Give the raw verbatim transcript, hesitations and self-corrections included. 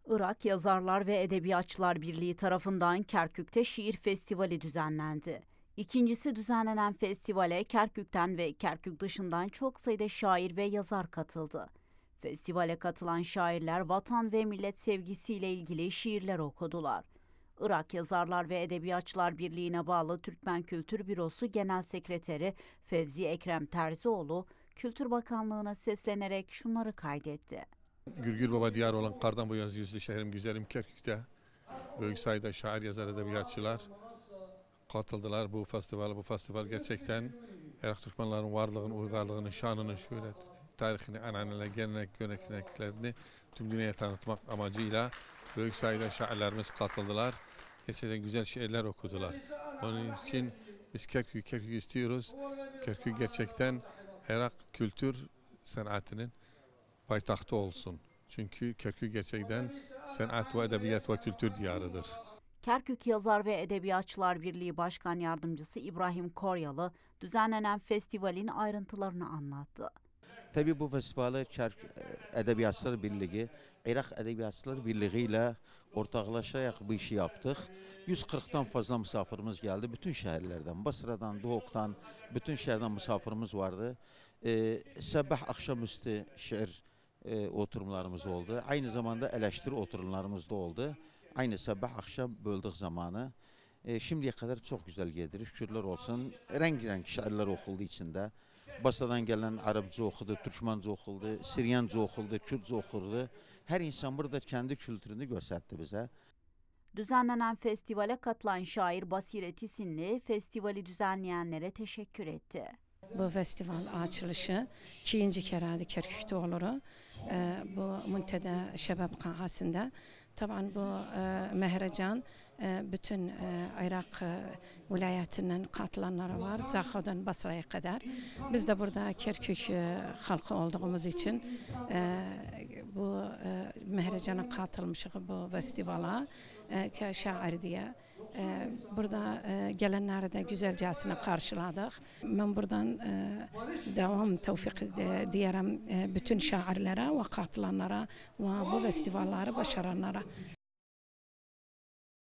Irak Yazarlar ve Edebiyatçılar Birliği tarafından Kerkük'te şiir festivali düzenlendi. İkincisi düzenlenen festivale Kerkük'ten ve Kerkük dışından çok sayıda şair ve yazar katıldı. Festivale katılan şairler vatan ve millet sevgisiyle ilgili şiirler okudular. Irak Yazarlar ve Edebiyatçılar Birliği'ne bağlı Türkmen Kültür Bürosu Genel Sekreteri Fevzi Ekrem Terzioğlu, Kültür Bakanlığı'na seslenerek şunları kaydetti. Gürgür Baba diyarı olan kardan boyaz yüzlü şehrim güzelim Kerkük'te büyük sayıda şair, yazar, edebiyatçılar katıldılar bu festivale. Bu festival gerçekten Irak Türkmenlerin varlığını, uygarlığını, şanını, şöhretini, tarihini, ananeleri, gelenek, göreneklerini tüm dünyaya tanıtmak amacıyla büyük sayıda şairlerimiz katıldılar. Gerçekten güzel şiirler okudular. Onun için biz Kerkük, Kerkük istiyoruz. Kerkük gerçekten Irak kültür sanatının payitahtı olsun. Çünkü Kerkük gerçekten sanat ve edebiyat ve kültür diyarıdır. Kerkük Yazar ve Edebiyatçılar Birliği Başkan Yardımcısı İbrahim Koryalı, düzenlenen festivalin ayrıntılarını anlattı. Tabii bu festivali Kerkük Edebiyatçılar Birliği, Irak Edebiyatçılar Birliği ile ortaklaşarak bu işi yaptık. yüz kırktan fazla misafirimiz geldi. Bütün şehirlerden, Basra'dan, Doğuk'tan, bütün şehirden misafirimiz vardı. Ee, sabah akşamüstü şiir e, oturumlarımız oldu. Aynı zamanda eleştiri oturumlarımız da oldu. Aynı sabah akşam böldük zamanı. E, şimdiye kadar çok güzel geldi. Şükürler olsun. Renk renk şiirler okuldu içinde. Basra'dan gelen Arapça okudu, Türkmence okudu, Siryanca okudu, Kürtçe okudu. Her insan burada kendi kültürünü gösterdi bize. Düzenlenen festivale katılan şair Basiret İsinli, festivali düzenleyenlere teşekkür etti. Bu festival açılışı ikinci kere Kerkük'te olur. Ee, bu Muntada Şebap Kahası'nda. Tabii bu e, mehrecan e, bütün e, Irak e, vilayetinden katılanları var. Zaho'dan Basra'ya kadar. Biz de burada Kerkük e, halkı olduğumuz için e, bu e, mehrecana katılmışız bu festivala e, şair diye. E, burada e, gelenleri de güzelcesine karşıladık. Ben buradan e, devam tevfik de, diyelim e, bütün şairlere ve katılanlara ve bu festivalları başaranlara.